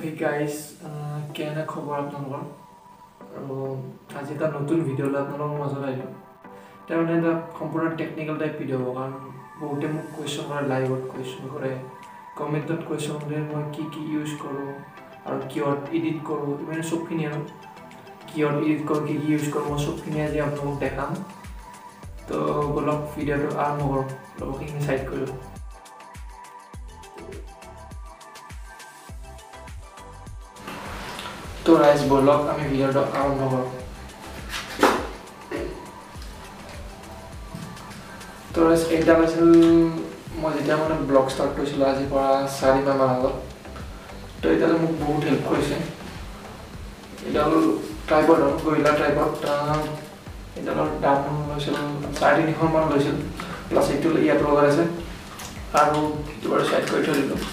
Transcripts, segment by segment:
Hey guys, কেনে খবৰ আপোনালোকৰ আৰু আজি এটা নতুন ভিডিঅ' লৈ আপোনালোকৰ মাজত আহিলোঁ তাৰমানে এটা সম্পূৰ্ণ টেকনিকেল টাইপ ভিডিঅ' হ'ব কাৰণ বহুতে মোক কুৱেশ্যন কৰে লাইভত কুৱেশ্যন কৰে কমেণ্টত কুৱেশ্যন কৰে মই কি ইউজ কৰোঁ আৰু কিহত এডিট কৰোঁ মানে চবখিনি আৰু কিহত এডিট কৰোঁ কি ইউজ কৰোঁ মই চবখিনি আজি আপোনালোকক দেখাম তো বলক ভিডিঅ'টো আৰম্ভ কৰোঁ লগৰখিনি চাইড কৰি লওঁ तो राइस बोलक आमी भिडिओটো आरम्भ करूँ तो राइस एटा আছিল মই যেতিয়া মানে ব্লগ স্টার্ট কৰিছিল আজি পৰা 4 মাহ মান আগত তো এটা মোক বহুত হেল্প কৰিছে এটা ট্ৰাইপড গৰিলা ট্ৰাইপড এটা দাম লৈছিল 3.5 মান লৈছিল প্লাস এইটো ইয়াত লগাই আছে আৰু তোমাৰ সাইড কৰি থৈ দিলো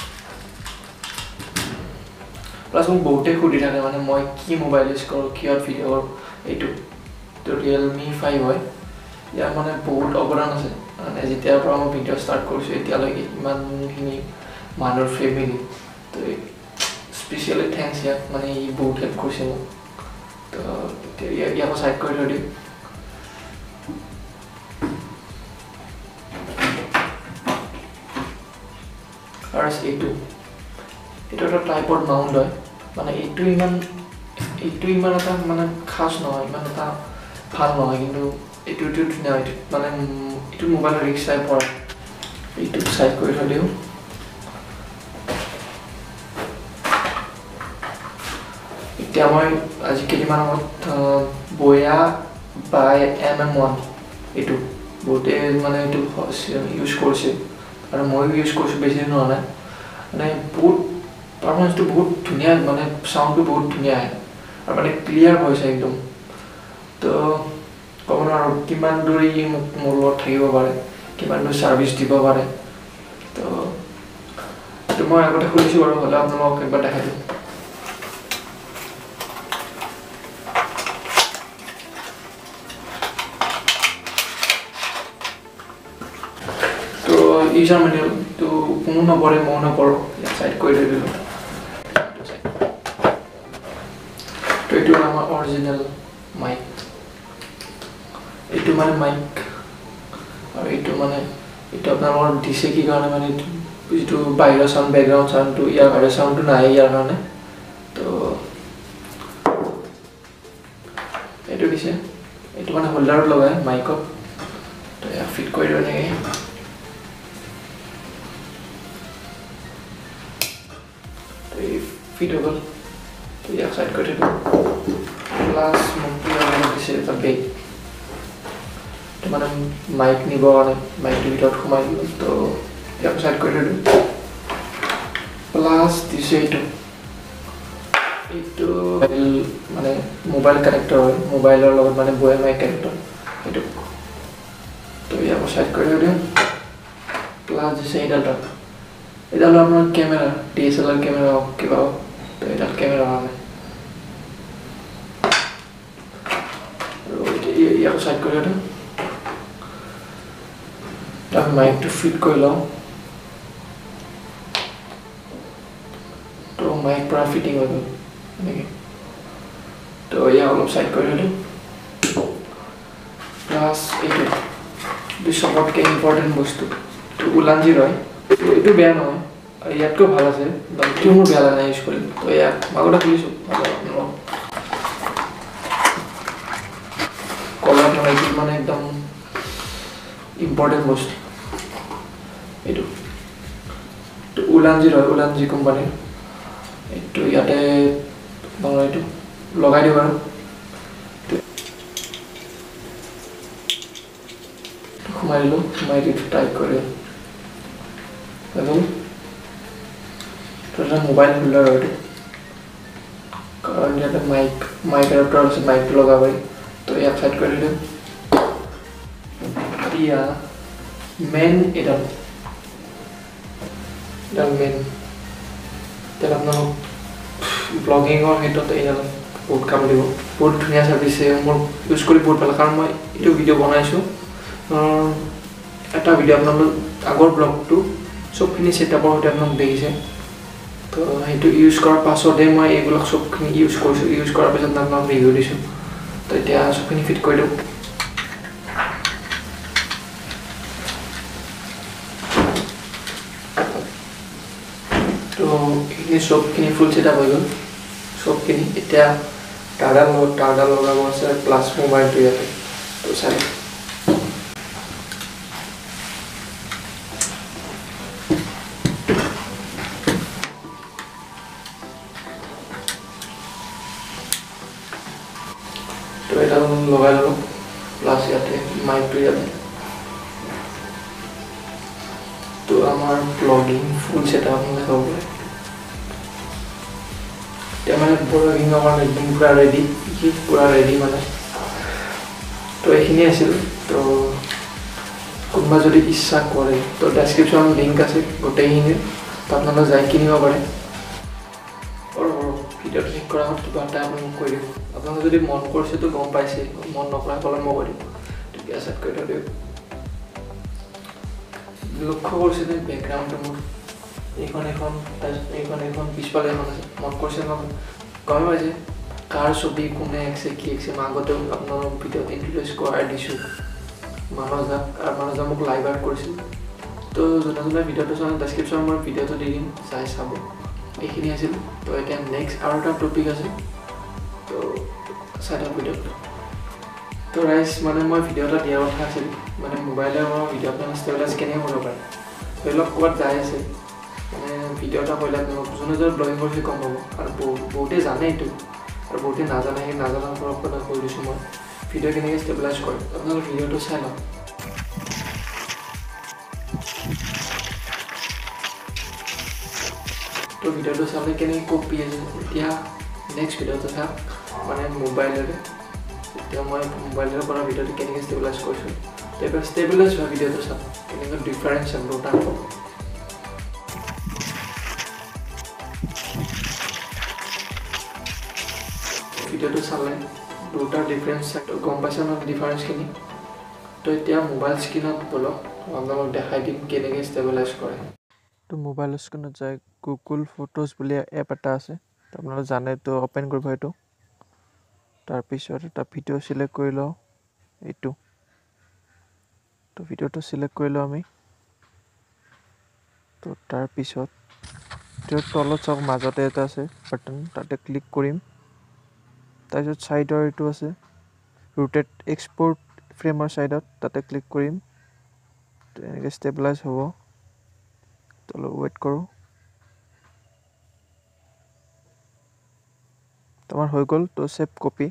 प्लस मैं बहुते खुदी থাকে মানে মই কি মোবাইল ইউজ কৰো কিহত ভিডিও কৰো এইটো তো Realme 5 হয় ইয়াৰ মানে বহুত অবদান আছে মানে যেতিয়া পৰা মই ভিডিও স্টার্ট কৰিছো এতিয়া লাগি ইমানখিনি মানুহৰ ফ্যামিলি তো স্পেশালি থ্যাঙ্কস ইয়াক মানে ই বহুত হেল্প কৰিছে মোক তো ইয়াক সাইড কৰি থৈ দিম আৰু এইটো এটা ট্রাইপড মাউন্ট হয় মানে এইটো ইমান এটা মানে খাস নহয় ইমান এটা ভাল নহয় কিন্তু এইটো ধুনীয়া হয় মানে এইটো মোবাইলৰ ৰিক্স টাইপ হয় এইটো সাইড কৰি থলেও এতিয়া মই আজি কেইদিনমান আগত বয়া বাই MM1 এইটো বহুতে মানে এইটো ইউজ কৰিছে আৰু মই ইউজ কৰিছো বেছি দিন হোৱা নাই মানে বহুত परफॉर्मेंस तो बहुत धुनिया माने साउंड भी बहुत धुनिया है और माने क्लियर भॉइस है एकदम तो कमन और किमान दूर ये मोर লগত থাকিব পাৰে কিমান দূৰ সার্ভিস দিব পাৰে তো মই আগতে খুলিছো আৰু হলে আপোনালোকক একবাৰ দেখাই দিম তো ইউজাৰ মেনুৱেল তো কোনো নপৰে মই নপৰো সাইড কৰি দিলো तो ये हमारा ओरिजिनल माइक ये माने माइक और ये माने ये अपना और दिसे की कारण माने जो बाहर साउंड बैकग्राउंड साउंड तो या बाहर साउंड तो ना है यार कारण तो ये दिसे ये माने होल्डर लगा है माइक को तो यार फिट कोई नहीं तो ये फिट होगा तो ये साइड कर दो प्लस मुक्ति वाला दिसे এটা বেগ তো মানে মাইক নিব মানে মাইক ভিতৰত সোমাই দিলো তো ইয়াক সাইড কৰি দিলো প্লাস দিছে এইটো মানে মোবাইল কানেক্টৰ হয় মোবাইলৰ লগত মানে বয় মাইক কানেক্টৰ এইটো তো ইয়াক সাইড কৰি দিলো প্লাস দিছে এটা আপোনাৰ ক্যামেৰা DSLR ক্যামেৰা কিবা तो এটা ক্যামেৰা আছে ইয়াক সাইড কৰি দিওঁ তাৰ মাইকটো ফিট কৰি লওঁ তো মাইক পৰা ফিটিং হৈ গ'ল এনেকৈ তো ইয়াক অলপ সাইড কৰি দিওঁ প্লাস এইটো চবতকৈ ইম্পৰ্টেণ্ট বস্তু তো উলানজি হয় তো এইটো বেয়া নহয় ইয়াতকৈ ভাল আছে বাকী মোৰ বেয়া লাগা নাই ইউজ কৰিম তো ইয়াক আগতে খুলিছোঁ কলাৰ এইটো মানে একদম ইম্পৰ্টেণ্ট বস্তু এইটো তো উলানজিৰ হয় উলানজি কোম্পানীৰ এইটো ইয়াতে আপোনাৰ এইটো লগাই দিওঁ আৰু সোমাই দিলোঁ সোমাই দি টাইপ কৰি দিলোঁ तो मोबाइल होल्डर है कारण यहाँ माइक एडाप्टर से माइक लगा भाई तो ये साइड कर दियो या मेन एडा मेन तेल अपना ब्लॉगिंग और हेतु तो ये बहुत काम दियो बहुत धुनिया सर्विस है मोर यूज करी बहुत ভাল कारण मैं ये वीडियो बनाइছো এটা ভিডিও আপোনালোক আগৰ ব্লগটো সবখিনি সেটআপৰ হতে আপোনালোক দেখিছে তো সেইটো ইউজ কৰাৰ পাছতে মই এইবিলাক সবখিনি ইউজ কৰিছোঁ ইউজ কৰাৰ পিছত আপোনাক ৰিভিউ দিছোঁ তো এতিয়া সবখিনি ফিট কৰি দিওঁ তো এইখিনি সবখিনি ফুল সেটআপ হৈ গ'ল সবখিনি এতিয়া টাৰ্ডাল লগাব আছে প্লাছ মোবাইলটো ইয়াতে তো চাই তো এটা লগাই ললো প্লাছ ইয়াতে মাইকটো ইয়াতে তো আমাৰ ব্লগিং ফুল সেটআপ দেখাব পাৰে এতিয়া মানে ব্লগিঙৰ কাৰণে একদম পুৰা ৰেডি মানে তো এইখিনি আছিল তো কোনোবা যদি ইচ্ছা কৰে তো ডেছক্ৰিপশ্যন লিংক আছে গোটেইখিনি তো আপোনালোকে যাই কিনিব পাৰে আৰু ভিডিঅ'টো ঠিক কৰা কিবা এটা আপুনি মোক কৈ দিব আপোনালোকে যদি মন কৰিছে তো গম পাইছে মন নকৰা ক'লে মই কৈ দিম ঠিক আছে কৈ দিওঁ লক্ষ্য কৰিছে যে বেকগ্ৰাউণ্ডটো মোৰ এইখন পিছফালে এখন আছে মন কৰিছে ন গম পাইছে কাৰ ছবি কোনে আঁকিছে কি আঁকিছে মই আগতেও আপোনালোকক ভিডিঅ'ত ইন্ট্ৰডিউচ কৰাই দিছোঁ মানুহজন মোক লাইভ আৰ্ট কৰিছিল তো যোনে ভিডিঅ'টো চাওঁ ডেছক্ৰিপশ্যনত মই ভিডিঅ'টো দি দিম চাই চাব এইখিনি আছিল তো এতিয়া নেক্সট আৰু এটা টপিক আছে তো চাই থাকক ভিডিঅ'টো তো ৰাইজ মানে মই ভিডিঅ' এটা দিয়াৰ কথা আছিল মানে মোবাইলৰ ভিডিঅ' আপোনাৰ ষ্টেবিলাইজ কেনেকৈ কৰিব পাৰে ধৰি লওক ক'ৰবাত যাই আছে মানে ভিডিঅ' এটা কৰিলে যোনে ব্লগিং কৰিছে গম পাব আৰু বহুতে জানে এইটো আৰু বহুতে নাজানে সেই নাজানাৰ পৰা আপোনাক কৈ দিছোঁ মই ভিডিঅ' কেনেকৈ ষ্টেবিলাইজ কৰে আপোনালোকে ভিডিঅ'টো চাই লওক তো ভিডিঅ'টো চালে কেনেকৈ কপি আছে এতিয়া নেক্সট ভিডিঅ'টো চাওক মানে মোবাইলেৰে এতিয়া মই মোবাইলেৰে পৰা ভিডিঅ'টো কেনেকৈ ষ্টেবিলাইজ কৰিছোঁ তো এবাৰ ষ্টেবিলাইজ হোৱা ভিডিঅ'টো চাওক কেনেকৈ ডিফাৰেঞ্চ আছে দুটা ভিডিঅ'টো চালে দুটাৰ ডিফাৰেঞ্চ গম পাইছে ন ডিফাৰেঞ্চখিনি তো এতিয়া মোবাইল স্ক্ৰীণত বলক আপোনালোকক দেখাই দিম কেনেকৈ ষ্টেবিলাইজ কৰে তো মোবাইল স্ক্ৰীণত যায় গুগল ফটোজ বুলি এপ এটা আছে তো আপোনালোকে জানে তো অ'পেন কৰিব এইটো তাৰপিছত এটা ভিডিঅ' চিলেক্ট কৰি লওঁ এইটো তো ভিডিঅ'টো চিলেক্ট কৰি লওঁ আমি তো তাৰপিছত ভিডিঅ'ৰ তলত চাওক মাজতে এটা আছে বাটন তাতে ক্লিক কৰিম তাৰপিছত ছাইডৰ এইটো আছে ৰোটেট এক্সপৰ্ট ফ্ৰেমৰ ছাইডত তাতে ক্লিক কৰিম তো এনেকৈ ষ্টেবিলাইজ হ'ব তো অলপ ৱেইট কৰোঁ তো আমাৰ হৈ গ'ল তো ছেভ কপি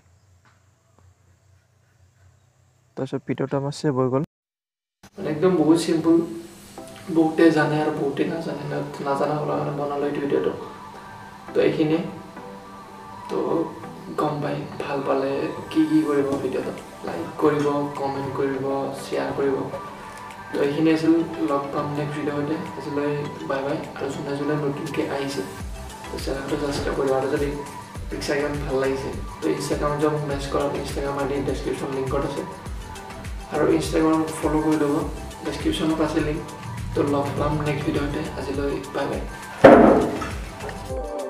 তাৰপিছত ভিডিঅ'টো আমাৰ ছেভ হৈ গ'ল একদম বহুত চিম্পল বহুতে জানে আৰু বহুতে নাজানা হ'লে মানে বনালোঁ এইটো ভিডিঅ'টো তো এইখিনিয়ে তো গম পাই ভাল পালে কি কৰিব ভিডিঅ'টো লাইক কৰিব কমেণ্ট কৰিব শ্বেয়াৰ কৰিব তো এইখিনি আছিল লগ পাম নেক্সট ভিডিঅ' সৈতে আজিলৈ বাই বাই আৰু যোনে নতুনকৈ আহিছে তো চেনেলটো ছাবস্ক্ৰাইব কৰিব আৰু যদি পিকচাৰখন ভাল লাগিছে তো ইনষ্টাগ্ৰামত যাওক মেছেজ কৰক ইনষ্টাগ্ৰাম আইডি ডেছক্ৰিপশ্যন লিংকত আছে আৰু ইনষ্টাগ্ৰাম ফ'ল' কৰি ল'ব ডেছক্ৰিপশ্যনত আছে লিংক তো লগ পাম নেক্সট ভিডিঅ'তে আজিলৈ বাই বাই